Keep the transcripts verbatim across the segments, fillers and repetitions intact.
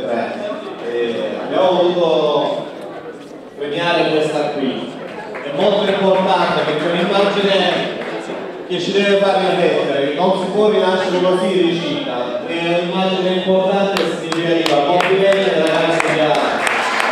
tre. E abbiamo voluto premiare questa qui. È molto importante perché è un'immagine che ci deve fare riflettere, non si può rinascere così riuscita, è un'immagine importante e significativa. Complimenti ai ragazzi di Galato.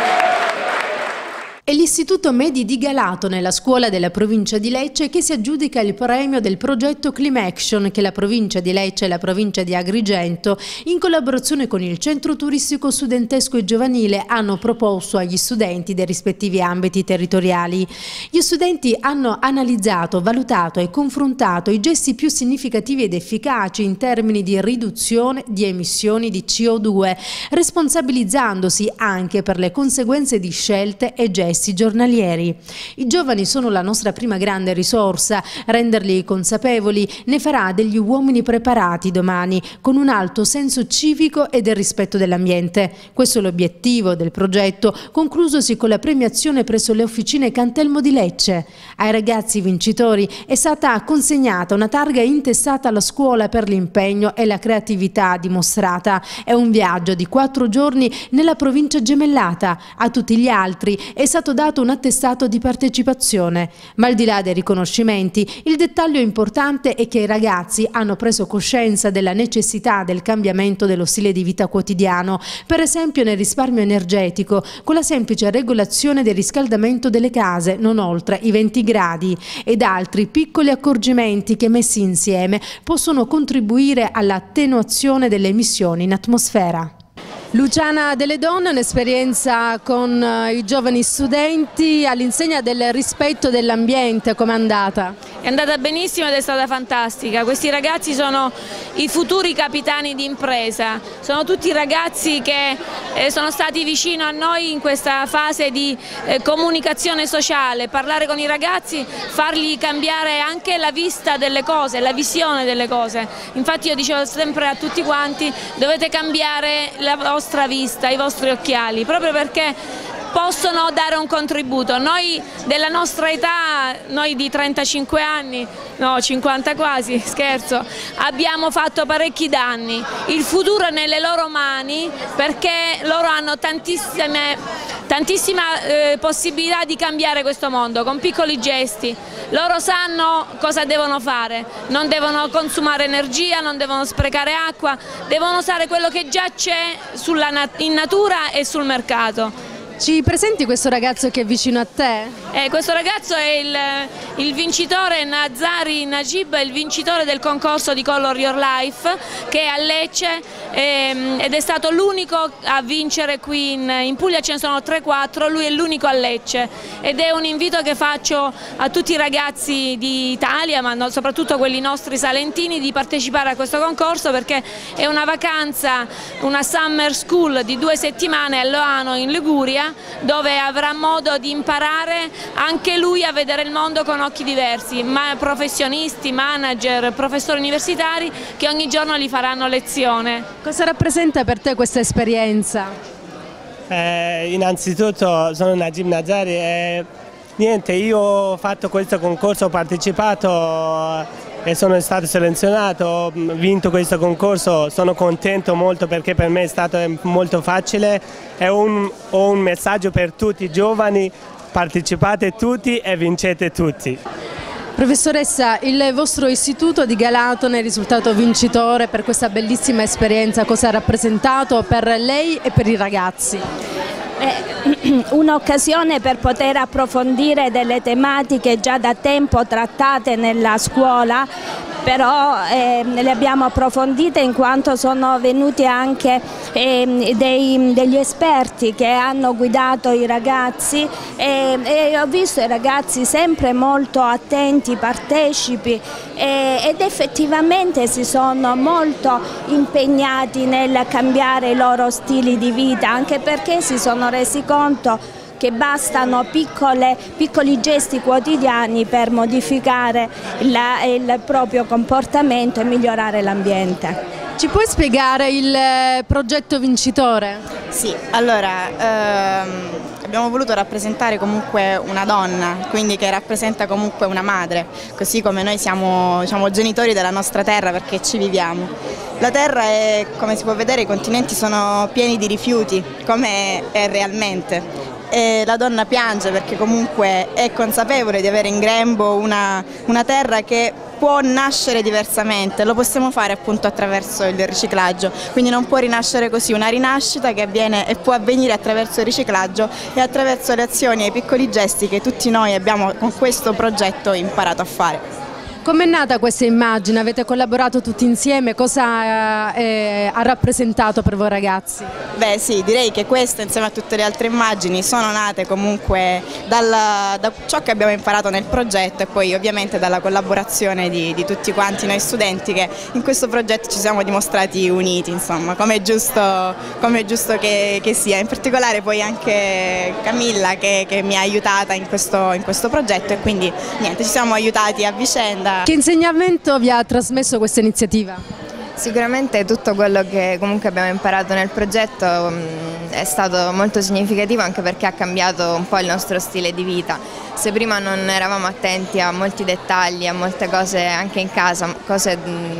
È l'Istituto Medi di Galato, nella scuola della provincia di Lecce, che si aggiudica il premio del progetto Climaction che la provincia di Lecce e la provincia di Agrigento, in collaborazione con il Centro Turistico Studentesco e Giovanile, hanno proposto agli studenti dei rispettivi ambiti territoriali. Gli studenti hanno analizzato, valutato e confrontato i gesti più significativi ed efficaci in termini di riduzione di emissioni di C O due, responsabilizzandosi anche per le conseguenze di scelte e gesti giornalieri. I giovani sono la nostra prima grande risorsa, renderli consapevoli ne farà degli uomini preparati domani, con un alto senso civico e del rispetto dell'ambiente. Questo è l'obiettivo del progetto, conclusosi con la premiazione presso le officine Cantelmo di Lecce. Ai ragazzi vincitori è stata consegnata una targa intestata alla scuola per l'impegno e la creatività dimostrata. È un viaggio di quattro giorni nella provincia gemellata. A tutti gli altri è stato dato un attestato di partecipazione, ma al di là dei riconoscimenti, il dettaglio importante è che i ragazzi hanno preso coscienza della necessità del cambiamento dello stile di vita quotidiano, per esempio nel risparmio energetico, con la semplice regolazione del riscaldamento delle case non oltre i venti gradi, ed altri piccoli accorgimenti che messi insieme possono contribuire all'attenuazione delle emissioni in atmosfera. Luciana Delle Donne, un'esperienza con i giovani studenti all'insegna del rispetto dell'ambiente, com'è andata? È andata benissimo ed è stata fantastica. Questi ragazzi sono i futuri capitani di impresa, sono tutti ragazzi che eh, sono stati vicino a noi in questa fase di eh, comunicazione sociale, parlare con i ragazzi, fargli cambiare anche la vista delle cose, la visione delle cose. Infatti io dicevo sempre a tutti quanti: dovete cambiare la vostra vista, i vostri occhiali, proprio perché possono dare un contributo. Noi della nostra età, noi di trentacinque anni, no cinquanta quasi, scherzo, abbiamo fatto parecchi danni. Il futuro è nelle loro mani perché loro hanno tantissime, tantissima eh, possibilità di cambiare questo mondo con piccoli gesti. Loro sanno cosa devono fare, non devono consumare energia, non devono sprecare acqua, devono usare quello che già c'è in natura e sul mercato. Ci presenti questo ragazzo che è vicino a te? Eh, questo ragazzo è il, il vincitore, Nazari Najib, è il vincitore del concorso di Color Your Life che è a Lecce ehm, ed è stato l'unico a vincere qui in, in Puglia. Ce ne sono tre quattro, lui è l'unico a Lecce ed è un invito che faccio a tutti i ragazzi d'Italia, ma no, soprattutto quelli nostri salentini, di partecipare a questo concorso perché è una vacanza, una summer school di due settimane a Loano in Liguria, dove avrà modo di imparare anche lui a vedere il mondo con occhi diversi, ma professionisti, manager, professori universitari che ogni giorno gli faranno lezione. Cosa rappresenta per te questa esperienza? Eh, innanzitutto sono Najib Nazari e niente, io ho fatto questo concorso, ho partecipato e sono stato selezionato, ho vinto questo concorso, sono contento molto perché per me è stato molto facile. È un, ho un messaggio per tutti i giovani: partecipate tutti e vincete tutti. Professoressa, il vostro istituto di Galato ne è risultato vincitore per questa bellissima esperienza. Cosa ha rappresentato per lei e per i ragazzi? Un'occasione per poter approfondire delle tematiche già da tempo trattate nella scuola, però eh, le abbiamo approfondite in quanto sono venuti anche eh, dei, degli esperti che hanno guidato i ragazzi e, e ho visto i ragazzi sempre molto attenti, partecipi e, ed effettivamente si sono molto impegnati nel cambiare i loro stili di vita, anche perché si sono resi conto che bastano piccole, piccoli gesti quotidiani per modificare la, il proprio comportamento e migliorare l'ambiente. Ci puoi spiegare il progetto vincitore? Sì, allora ehm, abbiamo voluto rappresentare comunque una donna, quindi che rappresenta comunque una madre, così come noi siamo, diciamo, genitori della nostra terra perché ci viviamo. La terra è, come si può vedere, i continenti sono pieni di rifiuti, come è realmente. E la donna piange perché comunque è consapevole di avere in grembo una, una terra che può nascere diversamente, lo possiamo fare appunto attraverso il riciclaggio, quindi non può rinascere così, una rinascita che avviene e può avvenire attraverso il riciclaggio e attraverso le azioni e i piccoli gesti che tutti noi abbiamo con questo progetto imparato a fare. Com'è nata questa immagine? Avete collaborato tutti insieme? Cosa eh, ha rappresentato per voi ragazzi? Beh sì, direi che queste insieme a tutte le altre immagini sono nate comunque dal, da ciò che abbiamo imparato nel progetto e poi ovviamente dalla collaborazione di, di tutti quanti noi studenti che in questo progetto ci siamo dimostrati uniti, insomma, come è giusto, come è giusto che, che sia. In particolare poi anche Camilla che, che mi ha aiutata in questo, in questo progetto e quindi niente, ci siamo aiutati a vicenda. Che insegnamento vi ha trasmesso questa iniziativa? Sicuramente tutto quello che comunque abbiamo imparato nel progetto mh, è stato molto significativo anche perché ha cambiato un po' il nostro stile di vita. Se prima non eravamo attenti a molti dettagli, a molte cose anche in casa, cose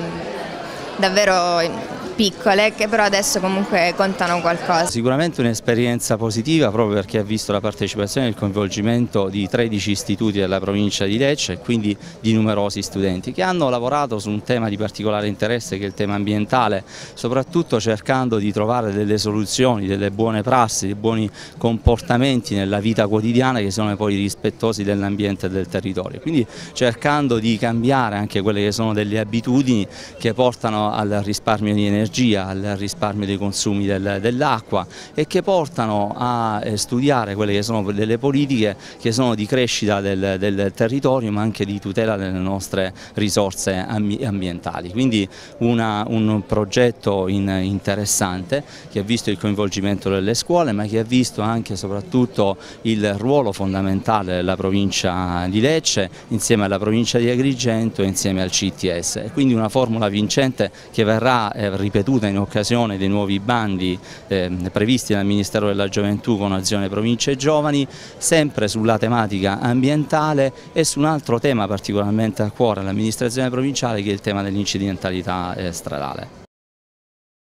mh, davvero piccole che però adesso comunque contano qualcosa. Sicuramente un'esperienza positiva proprio perché ha visto la partecipazione e il coinvolgimento di tredici istituti della provincia di Lecce e quindi di numerosi studenti che hanno lavorato su un tema di particolare interesse che è il tema ambientale, soprattutto cercando di trovare delle soluzioni, delle buone prassi, dei buoni comportamenti nella vita quotidiana che sono poi rispettosi dell'ambiente e del territorio, quindi cercando di cambiare anche quelle che sono delle abitudini che portano al risparmio di energia, al risparmio dei consumi del, dell'acqua e che portano a studiare quelle che sono delle politiche che sono di crescita del, del territorio ma anche di tutela delle nostre risorse ambientali. Quindi una, un progetto in, interessante che ha visto il coinvolgimento delle scuole ma che ha visto anche e soprattutto il ruolo fondamentale della provincia di Lecce insieme alla provincia di Agrigento e insieme al C T S. E quindi una formula vincente che verrà eh, ripetuta in occasione dei nuovi bandi eh, previsti dal Ministero della Gioventù con Azione Province Giovani, sempre sulla tematica ambientale e su un altro tema particolarmente a cuore all'amministrazione provinciale che è il tema dell'incidentalità eh, stradale.